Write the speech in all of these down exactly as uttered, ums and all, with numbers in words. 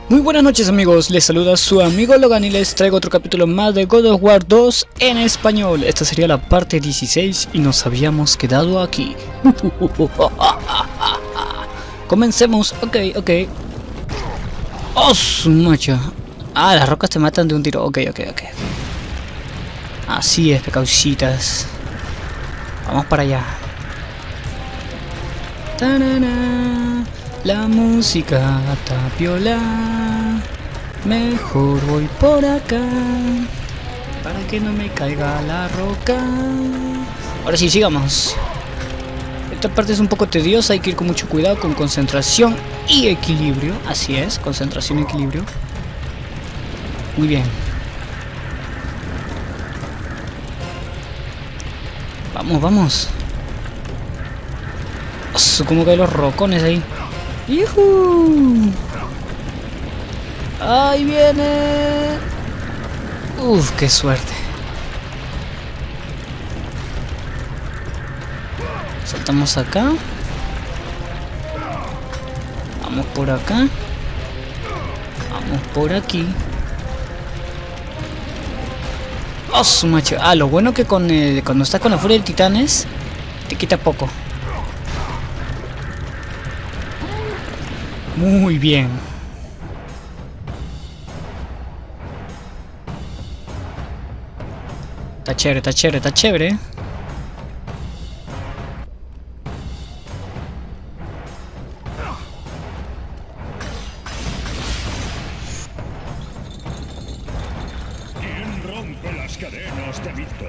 Muy buenas noches amigos, les saluda su amigo Logan y les traigo otro capítulo más de God of War dos en español. Esta sería la parte dieciséis y nos habíamos quedado aquí. Comencemos, ok, ok. ¡Oh, su macho! Ah, las rocas te matan de un tiro, ok, ok, ok. Así es, pecauchitas. Vamos para allá. ¡Tarana! La música tapiola. Mejor voy por acá para que no me caiga la roca. Ahora sí, sigamos. Esta parte es un poco tediosa, hay que ir con mucho cuidado, con concentración y equilibrio. Así es, concentración y equilibrio. Muy bien. Vamos, vamos. Oh, como que hay los rocones ahí. ¡Yuhu! ¡Ahí viene! ¡Uf, qué suerte! Saltamos acá. Vamos por acá. Vamos por aquí. ¡Oh, su macho! Ah, lo bueno que con el, cuando estás con la furia de titanes te quita poco. Muy bien. Está chévere, está chévere, está chévere. ¿Quién rompe las cadenas de Vito?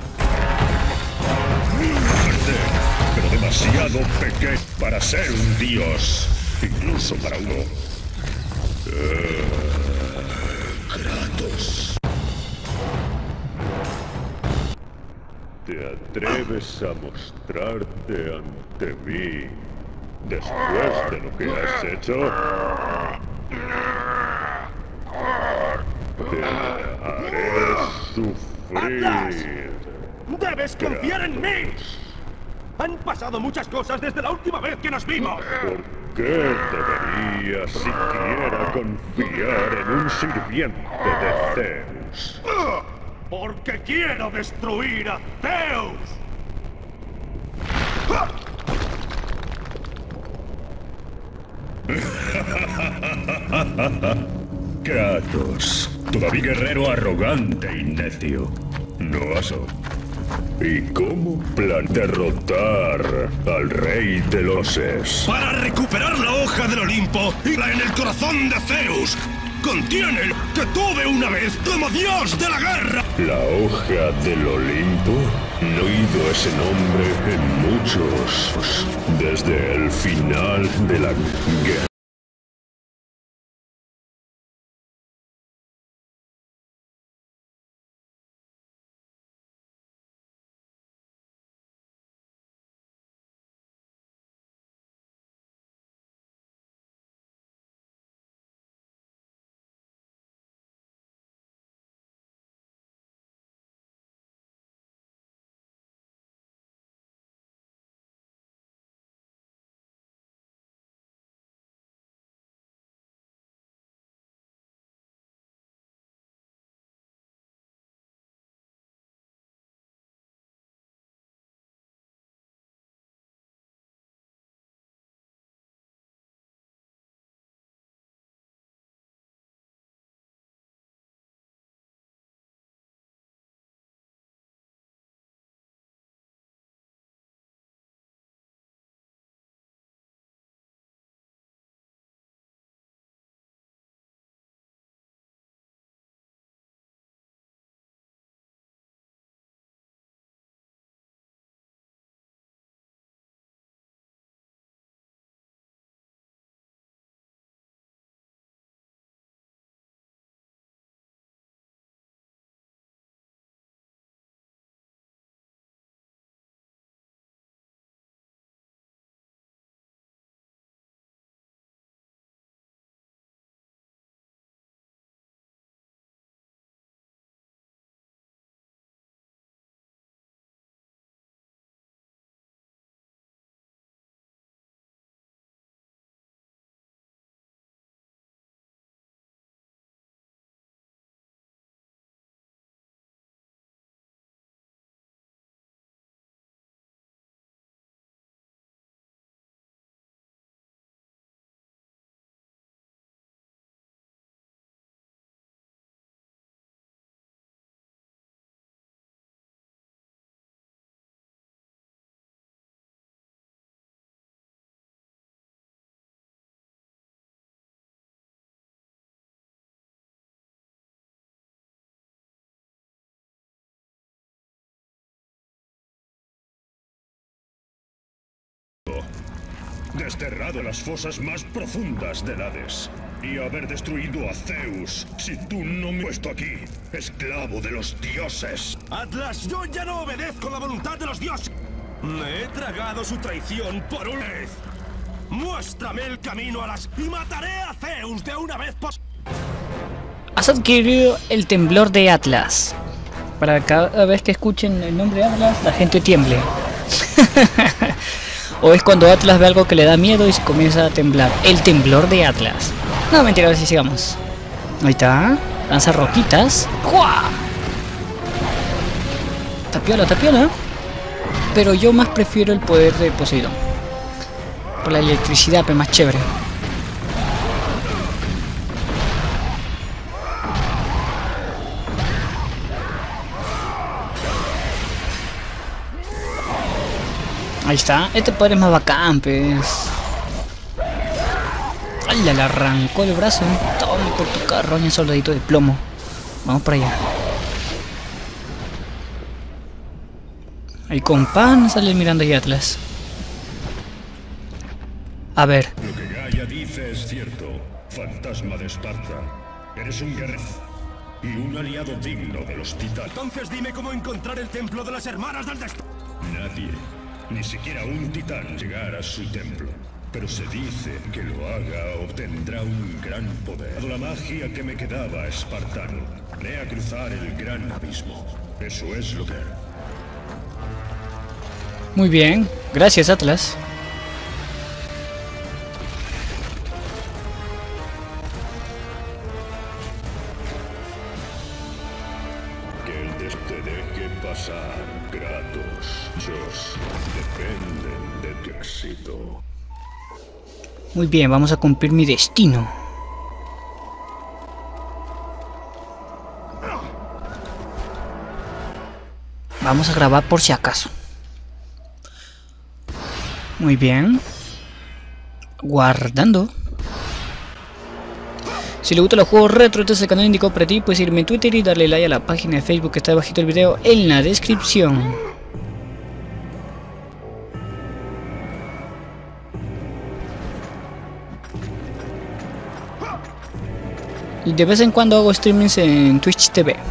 Fuerte, pero demasiado pequeño para ser un dios, incluso para uno. Uh, Kratos. ¿Te atreves a mostrarte ante mí después de lo que has hecho? Te haré sufrir. ¡Debes confiar en mí! Han pasado muchas cosas desde la última vez que nos vimos. ¿Por qué debería siquiera confiar en un sirviente de Zeus? Porque quiero destruir a Zeus. Kratos, todavía guerrero arrogante y necio. No aso. ¿Y cómo plan derrotar al rey de los Es? Para recuperar la hoja del Olimpo y la en el corazón de Zeus. Contiene el que tuve una vez como dios de la guerra. ¿La hoja del Olimpo? No he oído ese nombre en muchos. Desde el final de la guerra. desterrado las fosas más profundas del Hades y haber destruido a Zeus si tú no me he puesto aquí, esclavo de los dioses. Atlas, yo ya no obedezco la voluntad de los dioses. Me he tragado su traición por una vez. Muéstrame el camino a las... y mataré a Zeus de una vez por... Has adquirido el temblor de Atlas. Para cada vez que escuchen el nombre de Atlas, la gente tiemble. O es cuando Atlas ve algo que le da miedo y se comienza a temblar. El temblor de Atlas. No, mentira, a ver si sigamos. Ahí está. Lanza roquitas. ¡Jua! Tapiola, tapiola. Pero yo más prefiero el poder de Poseidón. Por la electricidad, pero más chévere. Ahí está. Este poder es más bacán, pues. ¡Ay! Le arrancó el brazo. Toma por tu carroña, soldadito de plomo. Vamos para allá. Ahí con pan sale mirando ahí Atlas. A ver. Lo que Gaia dice es cierto, fantasma de Esparta. Eres un guerrero y un aliado digno de los titanes. Entonces dime cómo encontrar el templo de las hermanas del destino. Nadie, ni siquiera un titán, llegará a su templo. Pero se dice que lo haga obtendrá un gran poder. La magia que me quedaba, espartano. Ve a cruzar el gran abismo. Eso es lo que... Muy bien. Gracias, Atlas. Que el des te deje pasar, Kratos. Dios dependen de tu éxito. Muy bien, vamos a cumplir mi destino. Vamos a grabar por si acaso. Muy bien. Guardando. Si le gustan los juegos retro, este es el canal indicado para ti. Puedes irme en Twitter y darle like a la página de Facebook que está debajito del video en la descripción. Y de vez en cuando hago streamings en Twitch T V.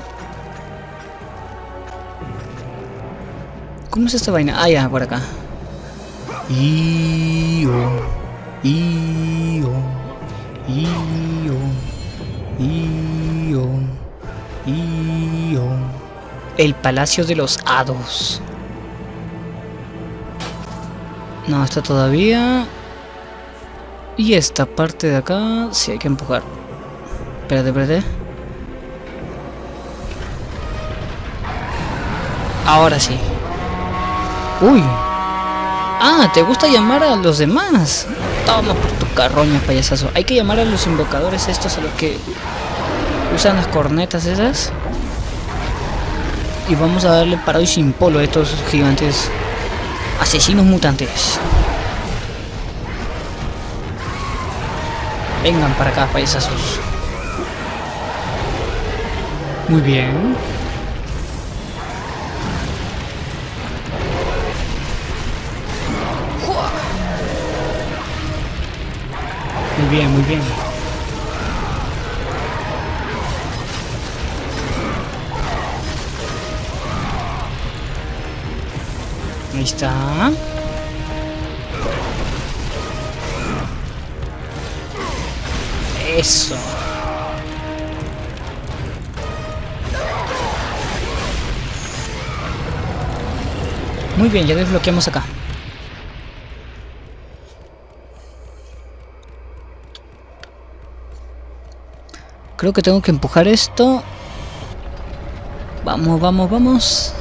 ¿Cómo es esta vaina? Ah, ya, por acá. Io, io, io, io, io. El Palacio de los Hados. No, está todavía. Y esta parte de acá sí hay que empujar. Espérate, espérate. Ahora sí. Uy. Ah, ¿te gusta llamar a los demás? Toma por tu carroña, payasazo. Hay que llamar a los invocadores estos, a los que usan las cornetas esas. Y vamos a darle parado y sin polo a estos gigantes asesinos mutantes. Vengan para acá, payasazos. Muy bien. Muy bien, muy bien. Ahí está. Eso. Muy bien, ya desbloqueamos acá. Creo que tengo que empujar esto. Vamos, vamos, vamos.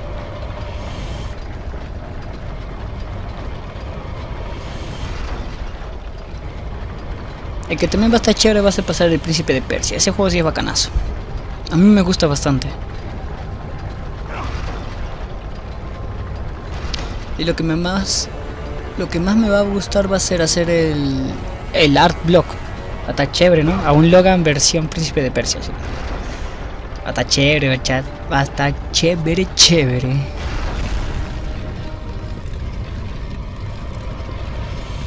El que también va a estar chévere va a ser pasar el Príncipe de Persia. Ese juego sí es bacanazo. A mí me gusta bastante. Y lo que me más lo que más me va a gustar va a ser hacer el el art block. Va a estar chévere, ¿no? A un Logan versión Príncipe de Persia, ¿sí? Va a estar chévere, va a estar, va a estar chévere, chévere.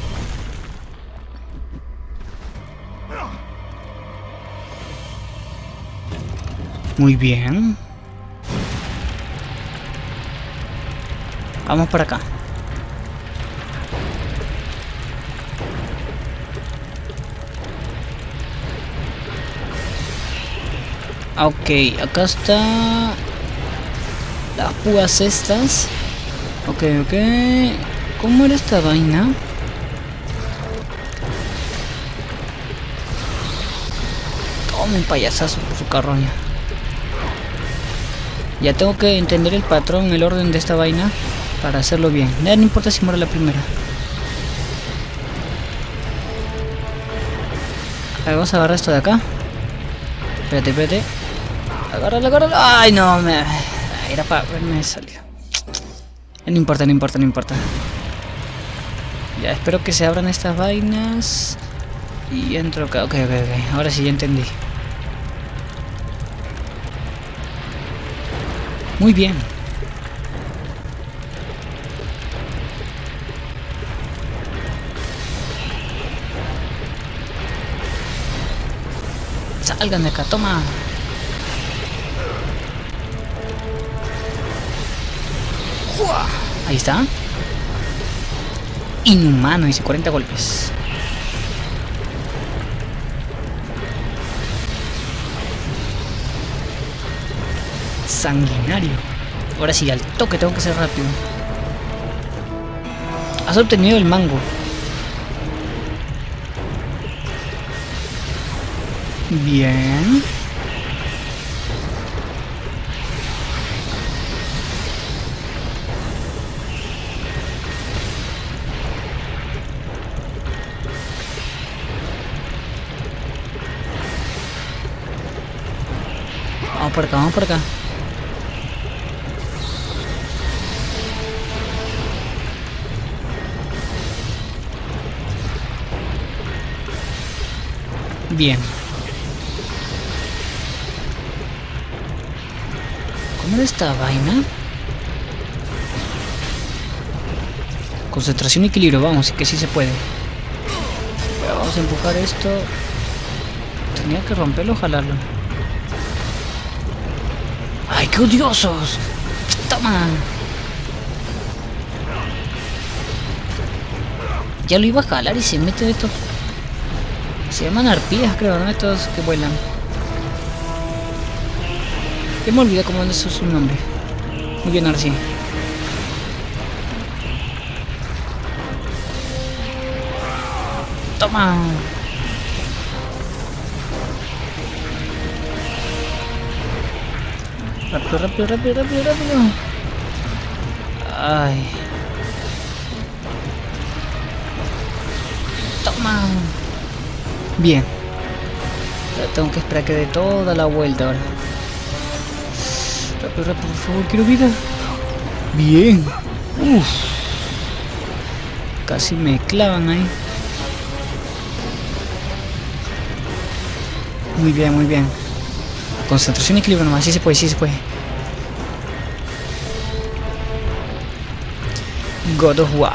Muy bien. Vamos para acá. Ok, acá está las púas estas. Ok, ok. ¿Cómo era esta vaina? Toma un payasazo por su carroña. Ya tengo que entender el patrón, el orden de esta vaina para hacerlo bien. Ya no importa si muero la primera. A ver, vamos a agarrar esto de acá. Espérate, espérate. Agárralo, agárralo. Ay, no, me... Era para... Me salió. No importa, no importa, no importa. Ya, espero que se abran estas vainas. Y entro acá. Ok, ok, ok. Ahora sí, ya entendí. Muy bien. Salgan de acá, toma. ¡Uah! Ahí está. Inhumano, dice cuarenta golpes. Sanguinario. Ahora sí, al toque tengo que ser rápido. Has obtenido el mango. Bien. Vamos por acá, vamos por acá. Bien. ¿Cómo era esta vaina? Concentración y equilibrio, vamos, que sí se puede. Pero vamos a empujar esto. Tenía que romperlo o jalarlo. ¡Ay, qué odiosos! ¡Toma! Ya lo iba a jalar y se mete de estos. Se llaman arpías, creo, ¿no? Estos que vuelan. Ya me olvidé cómo es su nombre. Muy bien, ahora sí. ¡Toma! Rápido, rápido, rápido, rápido, rápido. Ay. Toma. Bien. Pero tengo que esperar que dé toda la vuelta ahora. Rápido, rápido, por favor, quiero vida. Bien. Uf. Casi me clavan ahí. Muy bien, muy bien. Concentración y equilibrio nomás, sí se puede, sí se puede. God of War.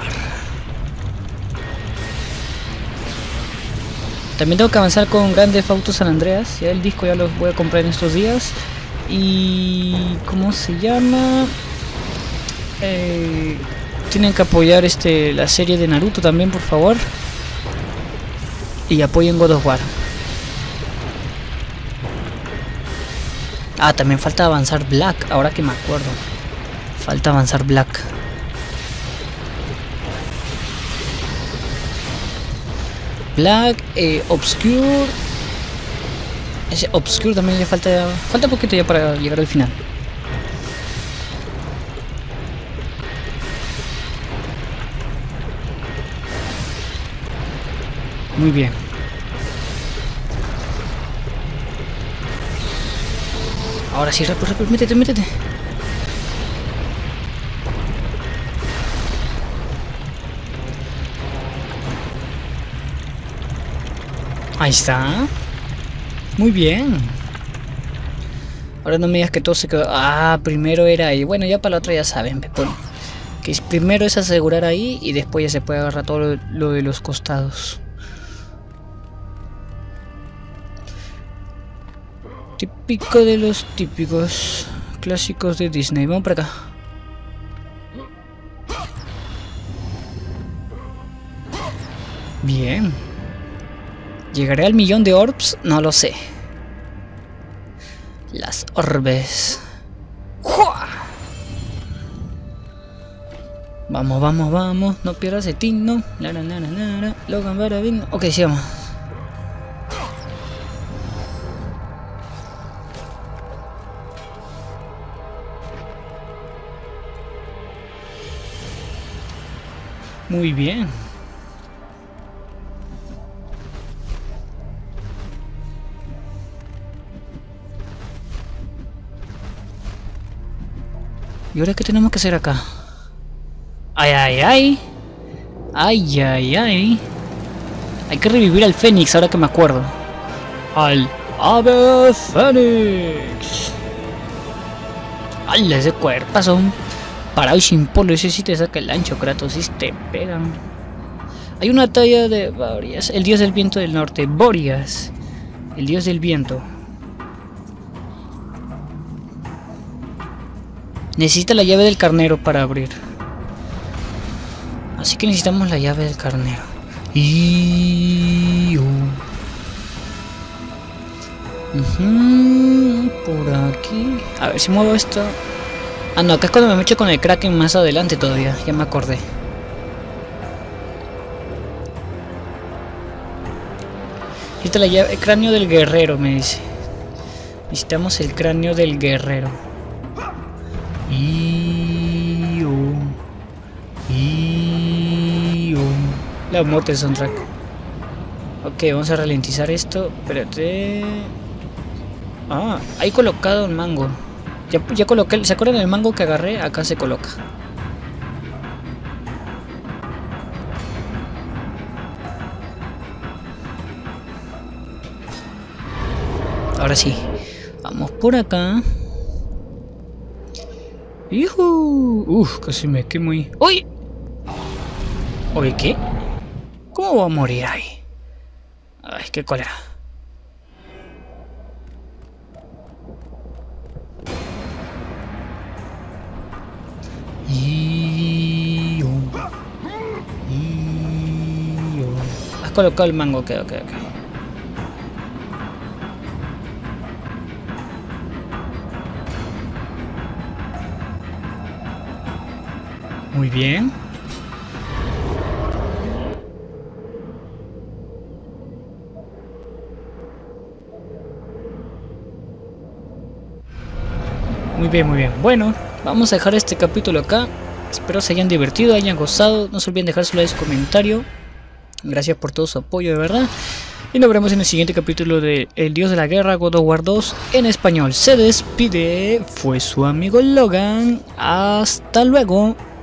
También tengo que avanzar con Grand Theft Auto San Andreas. Ya el disco ya lo voy a comprar en estos días. Y... ¿cómo se llama? Eh, tienen que apoyar este la serie de Naruto también, por favor. Y apoyen God of War. Ah, también falta avanzar Black, ahora que me acuerdo. Falta avanzar Black. Black, eh, Obscure. Ese Obscure también le falta. Falta poquito ya para llegar al final. Muy bien. Ahora sí, rápido, rápido, métete, métete. Ahí está. Muy bien. Ahora no me digas que todo se quedó. Ah, primero era ahí. Bueno, ya para la otra ya saben. Bueno, que primero es asegurar ahí y después ya se puede agarrar todo lo, lo de los costados. Típico de los típicos clásicos de Disney. Vamos para acá. Bien. ¿Llegaré al millón de orbs? No lo sé. Las orbes. ¡Jua! Vamos, vamos, vamos. No pierdas el tino. La, la, la, la, la. Logan Barabin. Ok, sigamos. Muy bien. ¿Y ahora qué tenemos que hacer acá? Ay, ay, ay. Ay, ay, ay. Hay que revivir al Fénix, ahora que me acuerdo. Al Ave Fénix. ¡Hala, ese cuerpazo! Parado y sin polo, ese sí te saca el ancho, Kratos, sí te pegan. Hay una talla de Boreas, el dios del viento del norte. Boreas, el dios del viento. Necesita la llave del carnero para abrir. Así que necesitamos la llave del carnero. Y... Uh-huh. Por aquí. A ver si muevo esto. Ah, no, acá es cuando me meto con el Kraken más adelante todavía. Ya me acordé. Necesita la llave, el cráneo del guerrero, me dice. Necesitamos el cráneo del guerrero. Y... Y... La muerte del soundtrack. Ok, vamos a ralentizar esto. Espérate. Ah, ahí colocado el mango. Ya, ya coloqué, ¿se acuerdan del mango que agarré? Acá se coloca. Ahora sí. Vamos por acá. ¡Yuhu! Uf, casi me quemo ahí. ¡Uy! ¿Oye qué? ¿Cómo voy a morir ahí? Ay, qué cólera. Y... Y... Has colocado el mango, ok, ok, ok. Muy bien. Muy bien, muy bien. Bueno, vamos a dejar este capítulo acá. Espero se hayan divertido, hayan gozado. No se olviden dejar su like, su comentario. Gracias por todo su apoyo, de verdad. Y nos veremos en el siguiente capítulo de El Dios de la Guerra, God of War dos en español. Se despide, fue su amigo Logan. Hasta luego.